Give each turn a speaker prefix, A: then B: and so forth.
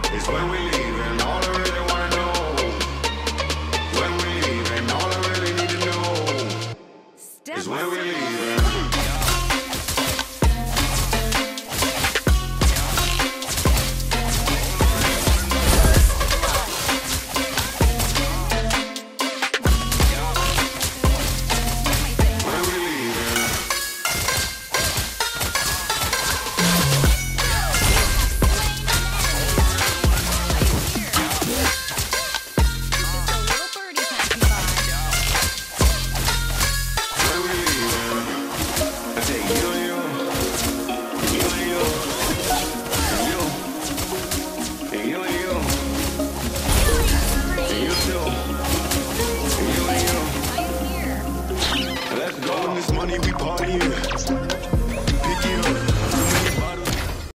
A: It's when we leave and all I really wanna know. When we leave and all I really need to know. Is when we leave.